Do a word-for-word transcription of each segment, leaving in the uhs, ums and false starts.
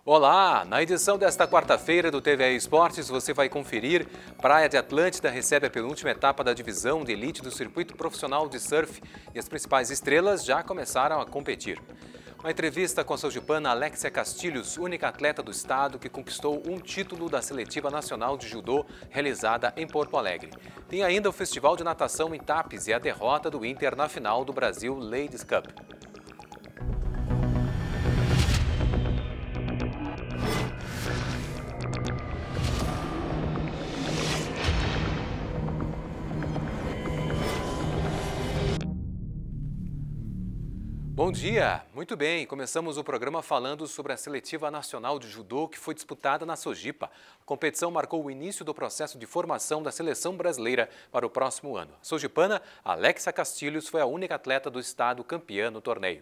Olá! Na edição desta quarta-feira do T V E Esportes, você vai conferir: Praia de Atlântida recebe a penúltima etapa da divisão de elite do circuito profissional de surf e as principais estrelas já começaram a competir. Uma entrevista com a soujipana Alexia Castilhos, única atleta do estado que conquistou um título da Seletiva Nacional de Judô realizada em Porto Alegre. Tem ainda o Festival de Natação em Tapes e a derrota do Inter na final do Brasil Ladies Cup. Bom dia! Muito bem, começamos o programa falando sobre a Seletiva Nacional de Judô que foi disputada na Sojipa. A competição marcou o início do processo de formação da seleção brasileira para o próximo ano. A soujipana Alexia Castilhos foi a única atleta do estado campeã no torneio.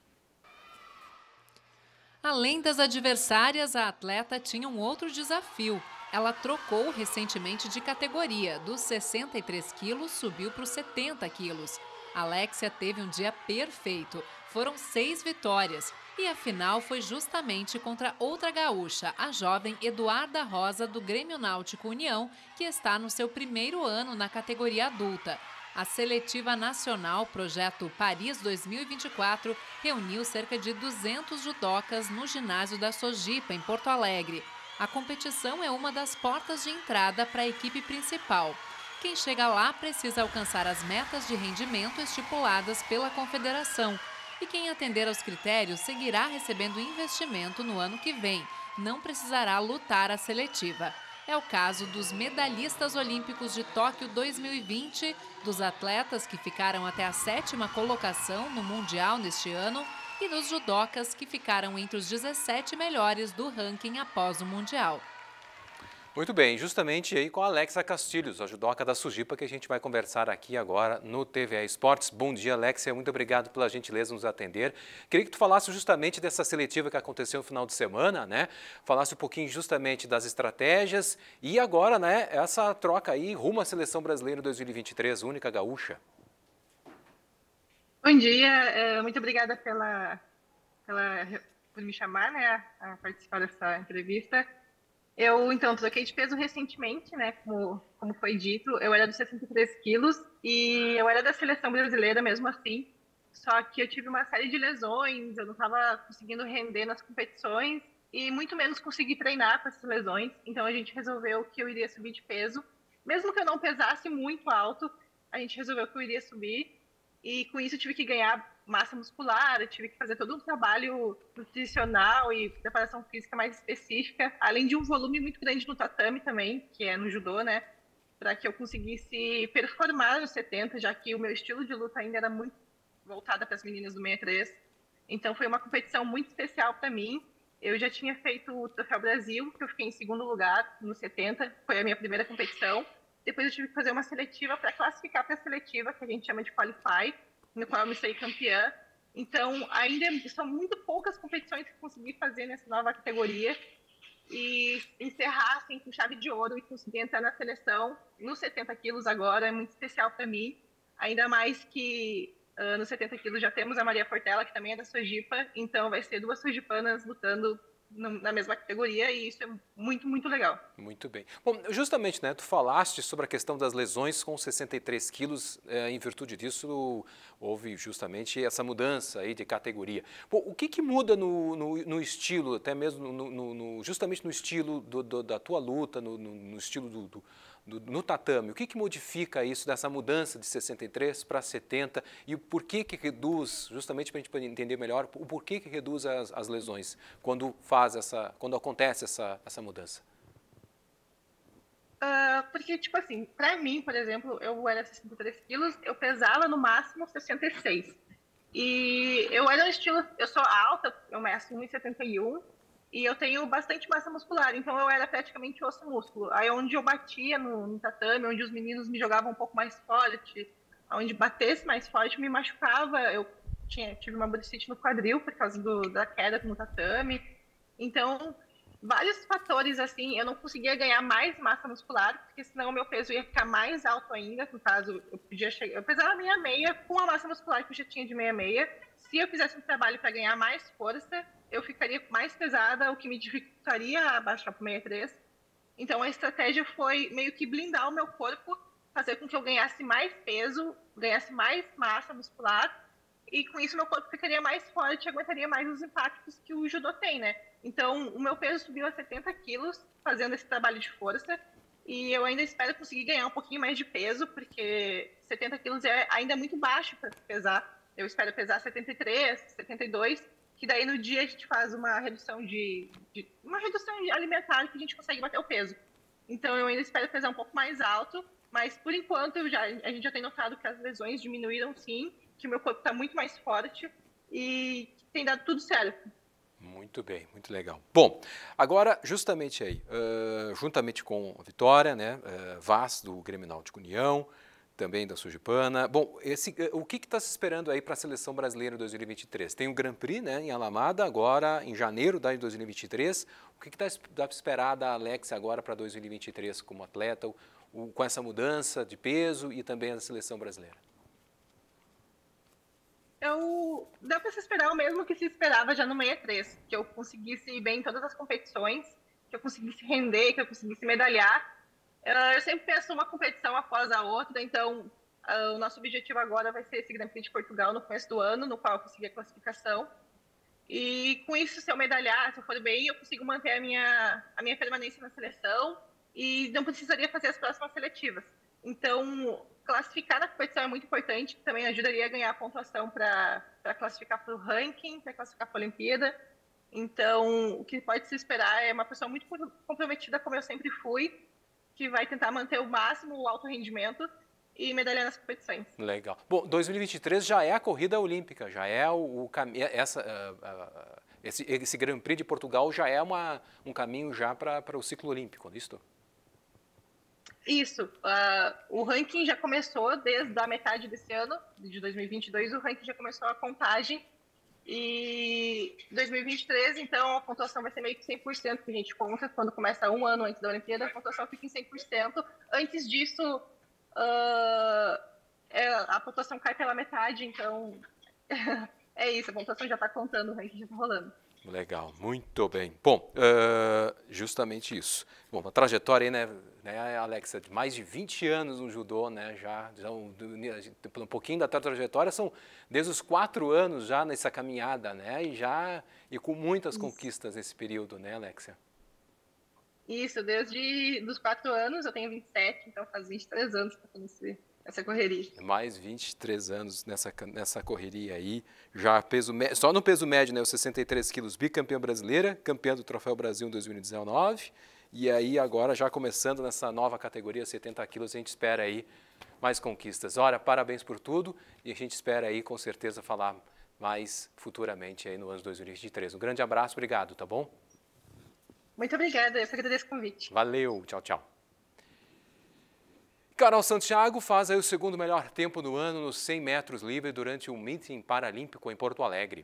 Além das adversárias, a atleta tinha um outro desafio. Ela trocou recentemente de categoria, dos sessenta e três quilos subiu para os setenta quilos. Alexia teve um dia perfeito. Foram seis vitórias e a final foi justamente contra outra gaúcha, a jovem Eduarda Rosa do Grêmio Náutico União, que está no seu primeiro ano na categoria adulta. A Seletiva Nacional Projeto Paris dois mil e vinte e quatro reuniu cerca de duzentos judocas no ginásio da Sojipa, em Porto Alegre. A competição é uma das portas de entrada para a equipe principal. Quem chega lá precisa alcançar as metas de rendimento estipuladas pela confederação. E quem atender aos critérios seguirá recebendo investimento no ano que vem. Não precisará lutar a seletiva. É o caso dos medalhistas olímpicos de Tóquio dois mil e vinte, dos atletas que ficaram até a sétima colocação no Mundial neste ano e dos judocas que ficaram entre os dezessete melhores do ranking após o Mundial. Muito bem, justamente aí com a Alexia Castilhos, a judoca da Sojipa, que a gente vai conversar aqui agora no T V E Esportes. Bom dia, Alexia, muito obrigado pela gentileza de nos atender. Queria que tu falasse justamente dessa seletiva que aconteceu no final de semana, né? Falasse um pouquinho justamente das estratégias e agora, né, essa troca aí rumo à Seleção Brasileira dois mil e vinte e três, única gaúcha. Bom dia, muito obrigada pela, pela, por me chamar, né, a participar dessa entrevista. Eu, então, troquei de peso recentemente, né, como, como foi dito. Eu era dos sessenta e três quilos e eu era da seleção brasileira mesmo assim. Só que eu tive uma série de lesões, eu não estava conseguindo render nas competições e muito menos consegui treinar com essas lesões. Então, a gente resolveu que eu iria subir de peso. Mesmo que eu não pesasse muito alto, a gente resolveu que eu iria subir. E com isso eu tive que ganhar massa muscular, eu tive que fazer todo um trabalho nutricional e preparação física mais específica, além de um volume muito grande no tatame também, que é no judô, né? Para que eu conseguisse performar nos setenta, já que o meu estilo de luta ainda era muito voltada para as meninas do sessenta e três. Então foi uma competição muito especial para mim. Eu já tinha feito o Troféu Brasil, que eu fiquei em segundo lugar no setenta, foi a minha primeira competição. Depois eu tive que fazer uma seletiva para classificar para a seletiva, que a gente chama de Qualify, no qual eu me saí campeã. Então, ainda são muito poucas competições que consegui fazer nessa nova categoria e encerrar assim, com chave de ouro e conseguir entrar na seleção nos setenta quilos agora é muito especial para mim. Ainda mais que uh, nos setenta quilos já temos a Maria Portela, que também é da Sojipa, então vai ser duas sojipanas lutando na mesma categoria e isso é muito, muito legal. Muito bem. Bom, justamente, né, tu falaste sobre a questão das lesões com sessenta e três quilos, é, em virtude disso houve justamente essa mudança aí de categoria. Bom, o que que muda no, no, no estilo, até mesmo no, no, no, justamente no estilo do, do, da tua luta, no, no, no estilo do, do Do, no tatame, o que que modifica isso, dessa mudança de sessenta e três para setenta e o porquê que reduz, justamente para a gente poder entender melhor, o porquê que reduz as, as lesões quando faz essa, quando acontece essa, essa mudança? Uh, porque, tipo assim, pra mim, por exemplo, eu era sessenta e três quilos, eu pesava no máximo sessenta e seis. E eu era estilo, eu sou alta, eu meço um e setenta e um, e eu tenho bastante massa muscular, então eu era praticamente osso músculo. Aí onde eu batia no, no tatame, onde os meninos me jogavam um pouco mais forte, onde batesse mais forte, me machucava. Eu tinha, tive uma bursite no quadril por causa do, da queda no tatame. Então, vários fatores, assim, eu não conseguia ganhar mais massa muscular, porque senão o meu peso ia ficar mais alto ainda. No caso, eu podia chegar, eu pesava meia meia com a massa muscular que eu já tinha de meia meia. Se eu fizesse um trabalho para ganhar mais força, eu ficaria mais pesada, o que me dificultaria a baixar para sessenta e três. Então, a estratégia foi meio que blindar o meu corpo, fazer com que eu ganhasse mais peso, ganhasse mais massa muscular, e com isso meu corpo ficaria mais forte e aguentaria mais os impactos que o judô tem, né? Então, o meu peso subiu a setenta quilos fazendo esse trabalho de força, e eu ainda espero conseguir ganhar um pouquinho mais de peso, porque setenta quilos é ainda muito baixo para pesar. Eu espero pesar setenta e três, setenta e dois, que daí no dia a gente faz uma redução de, de uma redução alimentar que a gente consegue bater o peso. Então, eu ainda espero pesar um pouco mais alto, mas por enquanto eu já, a gente já tem notado que as lesões diminuíram sim, que o meu corpo está muito mais forte e tem dado tudo certo. Muito bem, muito legal. Bom, agora justamente aí, uh, juntamente com a Vitória, né, uh, Vaz do Grêmio Náutico União, também da Sergipana. Bom, esse, uh, o que está se esperando aí para a Seleção Brasileira dois mil e vinte e três? Tem o Grand Prix, né, em Alamada, agora em janeiro de dois mil e vinte e três. O que está para esperar da Alexia agora para dois mil e vinte e três como atleta, o, o, com essa mudança de peso e também a Seleção Brasileira? Eu, dá para se esperar o mesmo que se esperava já no sessenta e três, que eu conseguisse ir bem em todas as competições, que eu conseguisse render, que eu conseguisse medalhar. Eu sempre penso uma competição após a outra, então o nosso objetivo agora vai ser esse Grand Prix de Portugal no começo do ano, no qual eu consegui a classificação. E com isso, se eu medalhar, se eu for bem, eu consigo manter a minha, a minha permanência na seleção e não precisaria fazer as próximas seletivas. Então, classificar na competição é muito importante, também ajudaria a ganhar a pontuação para classificar para o ranking, para classificar para a Olimpíada. Então, o que pode se esperar é uma pessoa muito comprometida, como eu sempre fui, que vai tentar manter o máximo o alto rendimento e medalhar nas competições. Legal. Bom, dois mil e vinte e três já é a corrida olímpica, já é o, o caminho, essa, uh, uh, esse, esse Grand Prix de Portugal já é uma, um caminho já para o ciclo olímpico, não é isso? Isso. Uh, o ranking já começou desde a metade desse ano, de dois mil e vinte e dois, o ranking já começou a contagem. E dois mil e vinte e três, então, a pontuação vai ser meio que cem por cento que a gente conta. Quando começa um ano antes da Olimpíada, a pontuação fica em cem por cento. Antes disso, uh, é, a pontuação cai pela metade, então é isso, a pontuação já está contando, o ranking já está rolando. Legal, muito bem. Bom, uh, justamente isso. Bom, uma trajetória aí, né, né, Alexia, de mais de vinte anos no judô, né, já, já um, um pouquinho da trajetória, são desde os quatro anos já nessa caminhada, né, e já, e com muitas isso. conquistas nesse período, né, Alexia? Isso, desde os quatro anos, eu tenho vinte e sete, então faz vinte e três anos que eu comecei essa correria. Mais vinte e três anos nessa, nessa correria aí, já peso só no peso médio, né, os sessenta e três quilos, bicampeã brasileira, campeã do Troféu Brasil em dois mil e dezenove, e aí agora já começando nessa nova categoria, setenta quilos, a gente espera aí mais conquistas. Ora, parabéns por tudo, e a gente espera aí com certeza falar mais futuramente aí no ano de dois mil e vinte e três. Um grande abraço, obrigado, tá bom? Muito obrigada, eu que agradeço o convite. Valeu, tchau, tchau. Carol Santiago faz aí o segundo melhor tempo do ano nos cem metros livre durante um meeting paralímpico em Porto Alegre.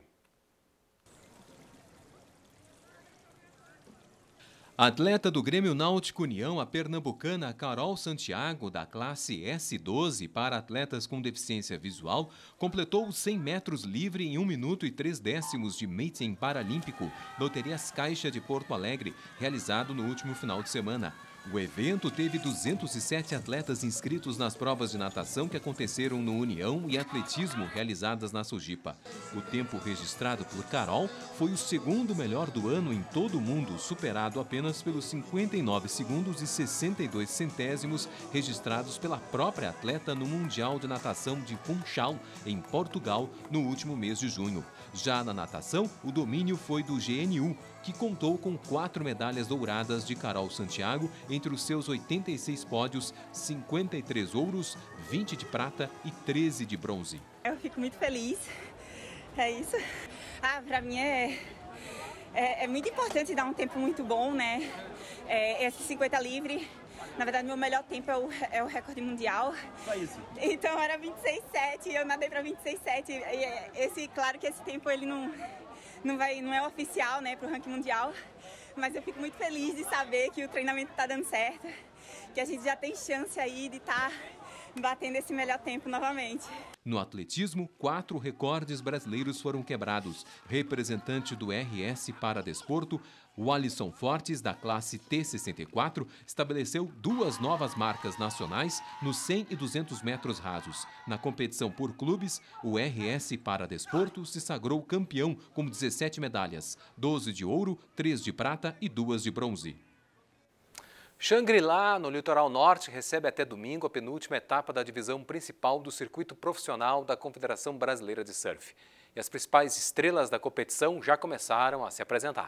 A atleta do Grêmio Náutico União, a pernambucana Carol Santiago, da classe S doze para atletas com deficiência visual, completou os cem metros livre em um minuto e três décimos de meeting paralímpico, Loterias Caixa de Porto Alegre, realizado no último final de semana. O evento teve duzentos e sete atletas inscritos nas provas de natação que aconteceram no União e atletismo realizadas na Sojipa. O tempo registrado por Carol foi o segundo melhor do ano em todo o mundo, superado apenas pelos cinquenta e nove segundos e sessenta e dois centésimos registrados pela própria atleta no Mundial de Natação de Funchal, em Portugal, no último mês de junho. Já na natação, o domínio foi do G N U, que contou com quatro medalhas douradas de Carol Santiago entre os seus oitenta e seis pódios, cinquenta e três ouros, vinte de prata e treze de bronze. Eu fico muito feliz, é isso. Ah, para mim é, é, é muito importante dar um tempo muito bom, né? É, esse cinquenta livre, na verdade meu melhor tempo é o, é o recorde mundial. Só isso. Então era vinte e seis sete, eu nadei para vinte e seis sete. E esse, claro que esse tempo ele não... Não, vai, não é oficial, né, para o ranking mundial, mas eu fico muito feliz de saber que o treinamento está dando certo, que a gente já tem chance aí de estar tá batendo esse melhor tempo novamente. No atletismo, quatro recordes brasileiros foram quebrados. Representante do R S Paradesporto, o Alisson Fortes, da classe T sessenta e quatro, estabeleceu duas novas marcas nacionais nos cem e duzentos metros rasos. Na competição por clubes, o R S Paradesporto se sagrou campeão com dezessete medalhas, doze de ouro, três de prata e duas de bronze. Xangri-Lá, no litoral norte, recebe até domingo a penúltima etapa da divisão principal do circuito profissional da Confederação Brasileira de Surf. E as principais estrelas da competição já começaram a se apresentar.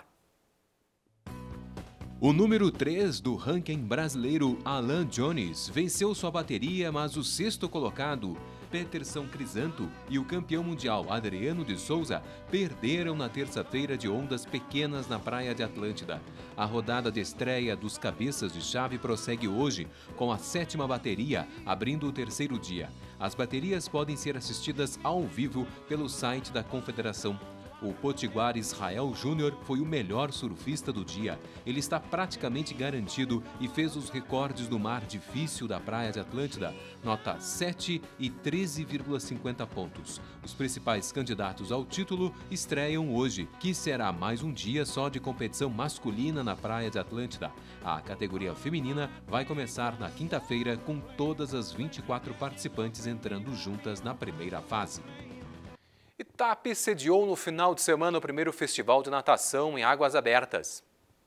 O número três do ranking brasileiro, Alan Jones, venceu sua bateria, mas o sexto colocado, Peterson Crisanto, e o campeão mundial, Adriano de Souza, perderam na terça-feira de ondas pequenas na praia de Atlântida. A rodada de estreia dos cabeças de chave prossegue hoje, com a sétima bateria, abrindo o terceiro dia. As baterias podem ser assistidas ao vivo pelo site da Confederação. O potiguar Israel Júnior foi o melhor surfista do dia. Ele está praticamente garantido e fez os recordes do mar difícil da praia de Atlântida, nota sete e treze vírgula cinquenta pontos. Os principais candidatos ao título estreiam hoje, que será mais um dia só de competição masculina na praia de Atlântida. A categoria feminina vai começar na quinta-feira com todas as vinte e quatro participantes entrando juntas na primeira fase. Itape sediou no final de semana o primeiro festival de natação em águas abertas.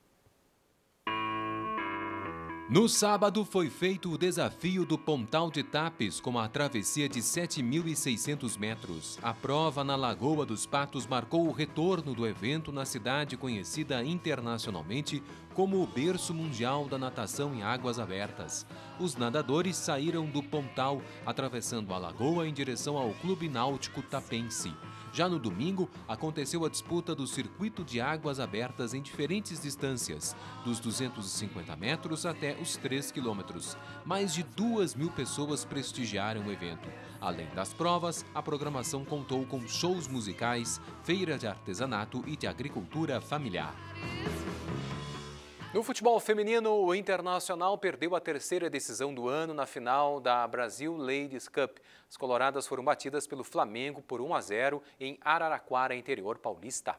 No sábado foi feito o desafio do Pontal de Tapes com a travessia de sete mil e seiscentos metros. A prova na Lagoa dos Patos marcou o retorno do evento na cidade conhecida internacionalmente como o berço mundial da natação em águas abertas. Os nadadores saíram do Pontal, atravessando a lagoa em direção ao Clube Náutico Tapense. Já no domingo, aconteceu a disputa do circuito de águas abertas em diferentes distâncias, dos duzentos e cinquenta metros até os três quilômetros. Mais de duas mil pessoas prestigiaram o evento. Além das provas, a programação contou com shows musicais, feira de artesanato e de agricultura familiar. No futebol feminino, o Internacional perdeu a terceira decisão do ano na final da Brasil Ladies Cup. As coloradas foram batidas pelo Flamengo por um a zero em Araraquara, interior paulista.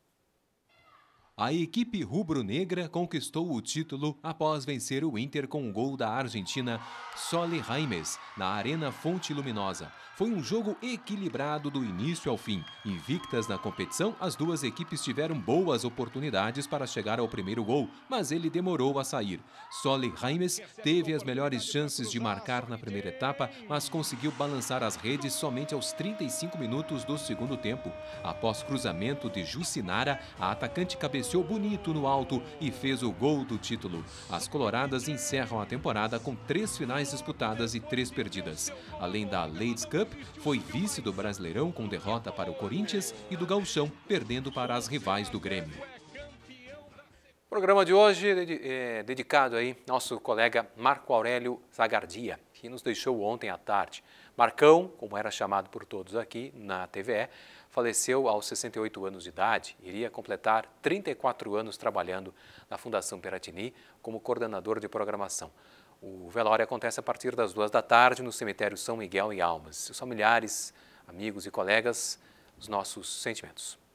A equipe rubro-negra conquistou o título após vencer o Inter com um gol da argentina Sole Raimes, na Arena Fonte Luminosa. Foi um jogo equilibrado do início ao fim. Invictas na competição, as duas equipes tiveram boas oportunidades para chegar ao primeiro gol, mas ele demorou a sair. Sole Raimes teve as melhores chances de marcar na primeira etapa, mas conseguiu balançar as redes somente aos trinta e cinco minutos do segundo tempo. Após cruzamento de Jucinara, a atacante cabeceou bonito no alto e fez o gol do título. As coloradas encerram a temporada com três finais disputadas e três perdidas. Além da Ladies Cup, foi vice do Brasileirão com derrota para o Corinthians e do Gauchão, perdendo para as rivais do Grêmio. O programa de hoje é dedicado aí ao nosso colega Marco Aurélio Zagardia, que nos deixou ontem à tarde. Marcão, como era chamado por todos aqui na T V E, faleceu aos sessenta e oito anos de idade. Iria completar trinta e quatro anos trabalhando na Fundação Piratini como coordenador de programação. O velório acontece a partir das duas da tarde no cemitério São Miguel em Almas. Seus familiares, amigos e colegas, os nossos sentimentos.